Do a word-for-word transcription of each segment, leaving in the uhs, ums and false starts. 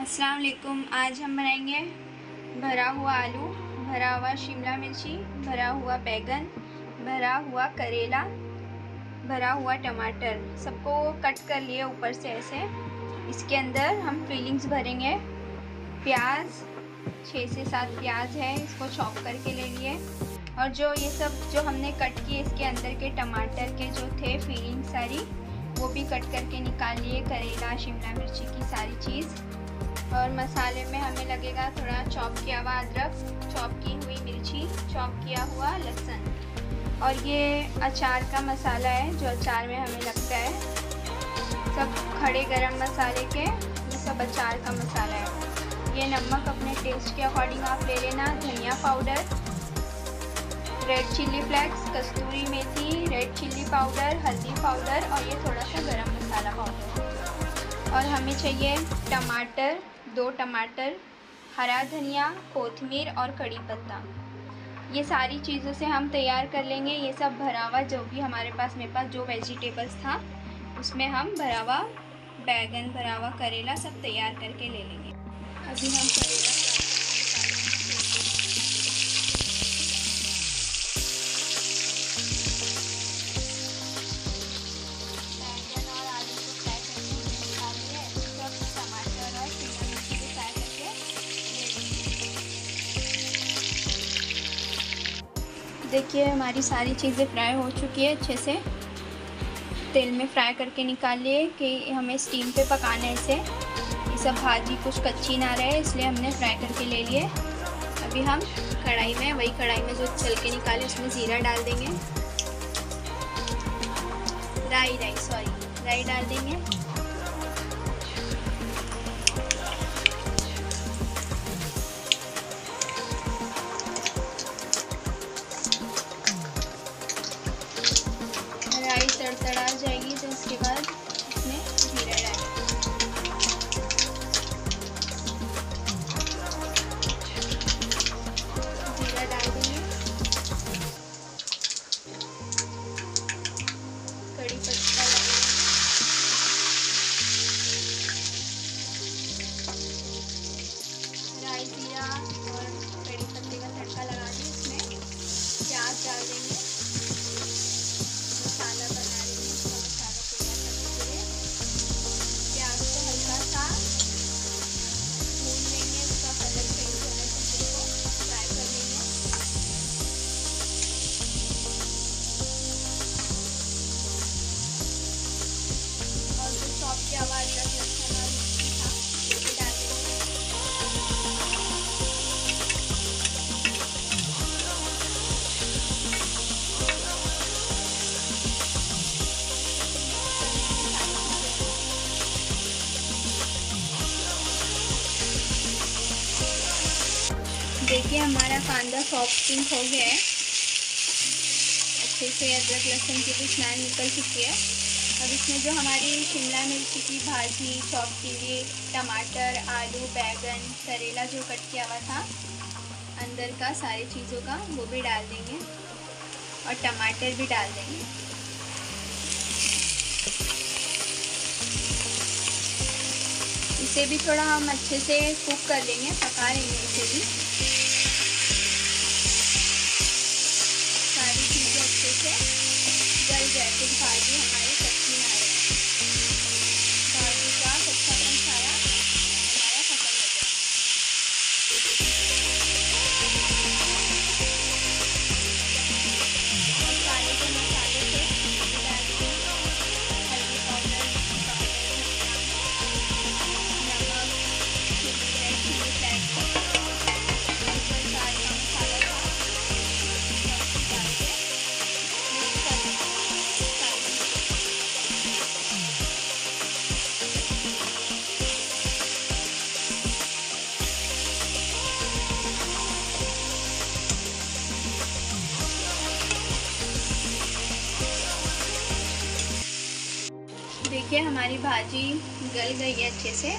अस्सलाम वालेकुम। आज हम बनाएंगे भरा हुआ आलू, भरा हुआ शिमला मिर्ची, भरा हुआ बैगन, भरा हुआ करेला, भरा हुआ टमाटर। सबको कट कर लिए ऊपर से ऐसे। इसके अंदर हम फिलिंग्स भरेंगे। प्याज, छः से सात प्याज है, इसको चॉप करके ले लिए। और जो ये सब जो हमने कट किए इसके अंदर के टमाटर के जो थे फिलिंग सारी, वो भी कट करके निकाल लिए। करेला, शिमला मिर्ची की सारी चीज़। और मसाले में हमें लगेगा थोड़ा चॉप किया हुआ अदरक, चॉप की हुई मिर्ची, चॉप किया हुआ लहसुन। और ये अचार का मसाला है जो अचार में हमें लगता है। सब खड़े गरम मसाले के, ये सब अचार का मसाला है। ये नमक अपने टेस्ट के अकॉर्डिंग आप ले लेना। धनिया पाउडर, रेड चिल्ली फ्लेक्स, कस्तूरी मेथी, रेड चिल्ली पाउडर, हल्दी पाउडर और ये थोड़ा सा गरम मसाला पाउडर। और हमें चाहिए टमाटर, दो टमाटर, हरा धनिया, कोथिमीर और कड़ी पत्ता। ये सारी चीज़ों से हम तैयार कर लेंगे। ये सब भरा हुआ जो भी हमारे पास मेरे पास जो वेजिटेबल्स था उसमें हम भरा हुआ बैगन, भरा हुआ करेला सब तैयार करके ले लेंगे। अभी हम करेला देखिए हमारी सारी चीज़ें फ्राई हो चुकी है अच्छे से। तेल में फ्राई करके निकाल लिए कि हमें स्टीम पे पकाना है इसे। ये सब भाजी कुछ कच्ची ना रहे इसलिए हमने फ्राई करके ले लिए। अभी हम कढ़ाई में, वही कढ़ाई में जो चल के निकाले उसमें ज़ीरा डाल देंगे। राई राई सॉरी राई डाल देंगे। राई तड़तड़ा जाएगी तो उसके बाद इसमें जीरा डालेंगे। जीरा डाल देंगे। कड़ी पत्ता डालेंगे। राई, जीरा और कड़ी पत्ते का तड़का लगा दिए। इसमें प्याज डाल देंगे। मसाला बना लेंगे, इसका मसाला तैयार करने के लिए प्याज को हल्का सा भून लेंगे। इसका कलर चेंज होने तक इसको फ्राई कर लेंगे। और जो चॉप किया हुआ अदरक, लहसुन और मिर्ची था वो भी डाल देंगे। देखिए हमारा कांदा सॉफ्ट पिंक हो गया है। अच्छे से अदरक लहसुन की भी स्मेल निकल चुकी है। अब इसमें जो हमारी शिमला मिर्ची की भाजी, चॉप की हुई टमाटर, आलू, बैगन, करेला जो कट किया हुआ था अंदर का सारी चीज़ों का, वो भी डाल देंगे। और टमाटर भी डाल देंगे। इसे भी थोड़ा हम अच्छे से कुक कर लेंगे, पका लेंगे इसे भी। सारी चीज़ें अच्छे से गल जाए फिर भाजी हमारी कच्ची ना रहे। भाजी का कच्चापन सारा हमारा खत्म हो जाए। और काले के मसाले से डाल देंगे। हल्दी पाउडर, पाउडर, नमक, चिली, रेड चिली फ्लेक्स, जो सारे का मसाला था डाल के मिक्स कर देंगे। देखिए हमारी भाजी गल गई है अच्छे से।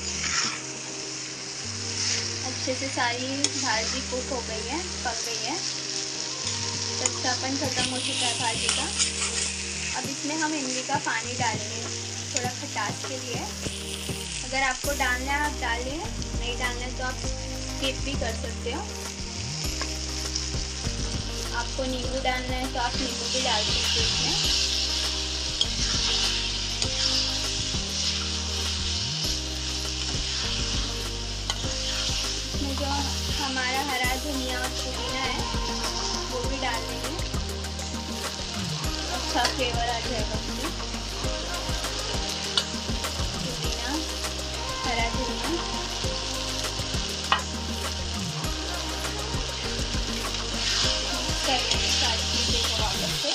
अच्छे से सारी भाजी कुक हो गई है, पक गई है। कच्चापन खत्म हो चुका है भाजी का। अब इसमें हम इमली का पानी डालेंगे थोड़ा खटास के लिए। अगर आपको डालना है आप डालें, नहीं डालना है तो आप स्किप भी कर सकते हो। आपको नींबू डालना है तो आप नींबू भी डाल सकते हो इसमें। इसमें जो हमारा हरा धनिया और पुदीना है वो भी डाल देंगे, अच्छा फ्लेवर आ जाएगा उसमें। पुदीना, हरा धनिया, कर लेंगे सारी चीज़ों को वापस से।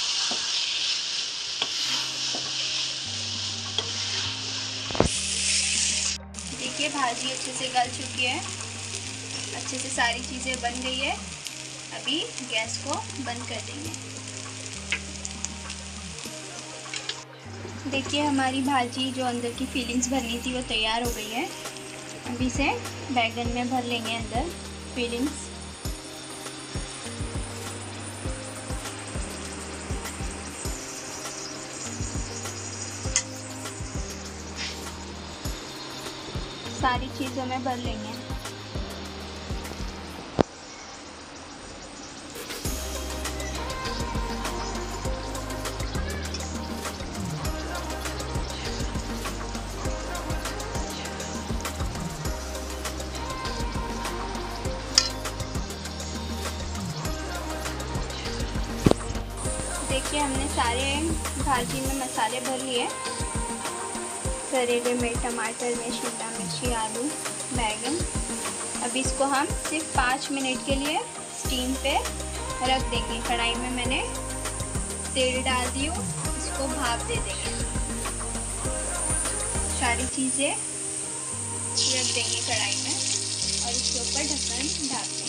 देखिए भाजी अच्छे से गल चुकी है, अच्छे से सारी चीज़ें बन गई है। अभी गैस को बंद कर देंगे। देखिए हमारी भाजी जो अंदर की फीलिंग्स भरनी थी वो तैयार हो गई है। अभी इसे बैगन में भर लेंगे अंदर फीलिंग्स। सारी चीज़ों में भर लेंगे। देखिए हमने सारे भाजी में मसाले भर लिए, करेले में, टमाटर में, शिमला मिर्ची, आलू, बैगन। अब इसको हम सिर्फ पाँच मिनट के लिए स्टीम पे रख देंगे। कढ़ाई में मैंने तेल डाल दी हूँ, इसको भाप दे देंगे। सारी चीज़ें रख देंगे कढ़ाई में और इसके ऊपर ढक्कन ढाक देंगे।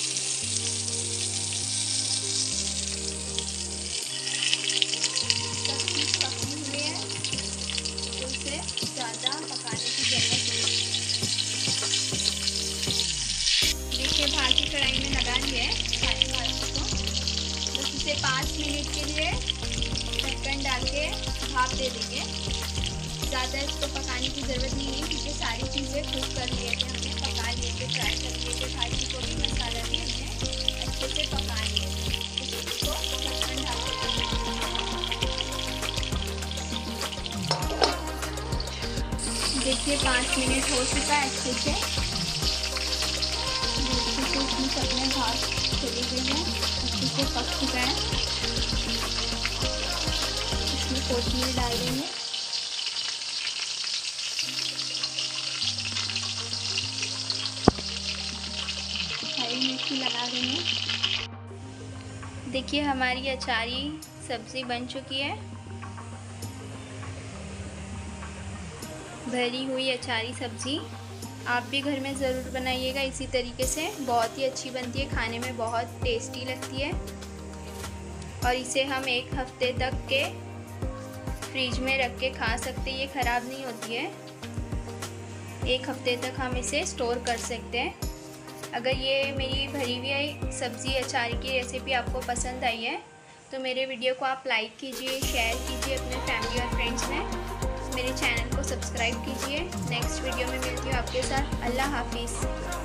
ज़्यादा पकाने की जरूरत नहीं। देखिए भाजी कढ़ाई में लगा लिया है सारी भाजी को, बस इसे पाँच मिनट के लिए ढक्कन डाल के भाप दे देंगे। ज़्यादा इसको पकाने की ज़रूरत नहीं है क्योंकि सारी चीज़ें कुक कर लिए थे हमने, पका लिए थे, फ्राई कर लिए थे भाजी को भी, मसाला भी हमने अच्छे से पका लिए थे। इसको ढक्कन ढाल देंगे। देखिए पाँच मिनट हो चुका है अच्छे से, अच्छे से इसमें सबने भाप चली गई है, अच्छे से पक चुका है। इसमें कोथिंबीर डाल देंगे। हरी मिर्ची लगा देंगे। देखिए हमारी अचारी सब्ज़ी बन चुकी है, भरी हुई अचारी सब्ज़ी। आप भी घर में ज़रूर बनाइएगा इसी तरीके से, बहुत ही अच्छी बनती है, खाने में बहुत टेस्टी लगती है। और इसे हम एक हफ्ते तक के फ्रिज में रख के खा सकते हैं, ये ख़राब नहीं होती है। एक हफ्ते तक हम इसे स्टोर कर सकते हैं। अगर ये मेरी भरी हुई सब्ज़ी अचारी की रेसिपी आपको पसंद आई है तो मेरे वीडियो को आप लाइक कीजिए, शेयर कीजिए अपने फैमिली और फ्रेंड्स में। मेरे चैनल को सब्सक्राइब कीजिए। नेक्स्ट वीडियो में मिलती हूँ आपके साथ। अल्लाह हाफिज़।